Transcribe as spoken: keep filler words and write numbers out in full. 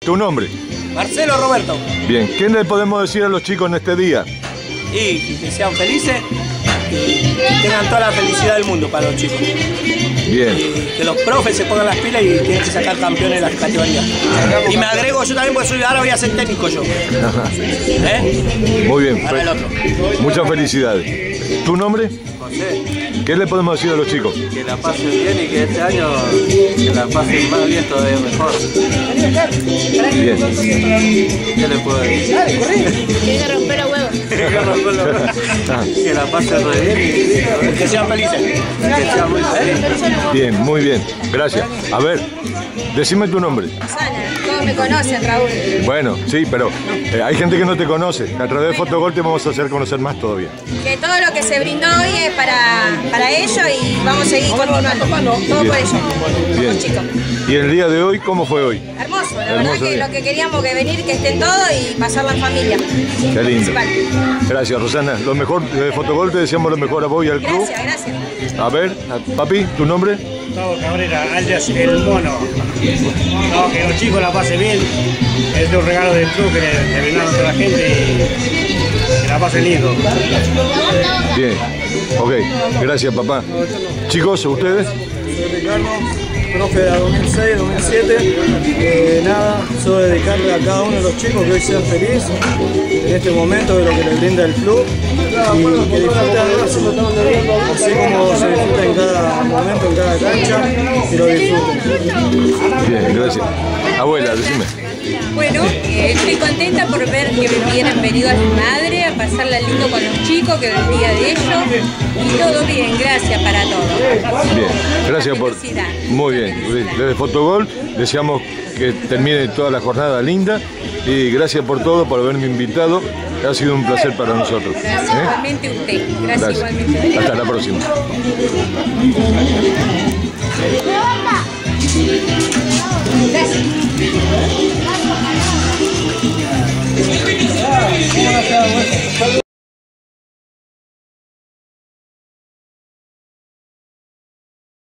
¿Tu nombre? Marcelo Roberto. Bien, ¿qué le podemos decir a los chicos en este día? Y que sean felices y tengan toda la felicidad del mundo para los chicos. Bien. Y que los profes se pongan las pilas y tienen que sacar campeones de las categorías. Y me agrego yo también porque soy, ahora voy a ser técnico yo. ¿Eh? Muy bien. Para el otro. Muchas felicidades. ¿Tu nombre? José, ¿Qué le podemos decir a los chicos? que la pasen bien y que este año que la pasen más bien, todavía mejor. Bien. ¿Qué le puedo decir? Tiene que romper los huevos. Que la pasen re bien y listo, Que sean felices. que sean muy felices. Bien, muy bien. Gracias. A ver, decime tu nombre. Susana, todos me conocen, Raúl. Bueno, sí, pero eh, hay gente que no te conoce. A través de Fotogol te vamos a hacer conocer más todavía. Que todo lo que se brindó hoy es para, para ellos y vamos a seguir continuando. Todo por ellos, Bien. los chicos. ¿Y el día de hoy cómo fue hoy? Hermoso, la Hermoso verdad que día. lo que queríamos que venir, que estén todos y pasarla en familia. Qué lindo. Principal. Gracias, Rosana. Lo mejor de Fotogol, te deseamos lo mejor a vos y al club. Gracias, gracias. A ver, a- papi, ¿tu nombre? Gustavo Cabrera, alias El Mono. No, que los chicos la pasen bien. Es de un regalo del club que le, le brindaron a toda la gente y que la pasen lindo. Bien. Ok, gracias, papá. Chicos, ¿ustedes? Soy Ricardo, profe de dos mil seis, dos mil siete. Eh, nada, solo dedicarle a cada uno de los chicos que hoy sean felices en este momento de lo que les brinda el club y que disfruten así como se disfruta en cada momento, en cada cancha, que lo disfruten. Bien, gracias. Abuela, decime. Bueno, eh, estoy contenta por ver que hubieran venido a mi madre a pasarla lindo con los chicos, que es el día de ellos. Y todo bien, gracias para todos. Bien, gracias por... Felicidad. Muy bien. Desde Fotogol deseamos que termine toda la jornada linda y gracias por todo, por haberme invitado. Ha sido un placer para nosotros. Gracias ¿Eh? igualmente usted. Gracias, Gracias. igualmente a usted. Hasta la próxima. Gracias.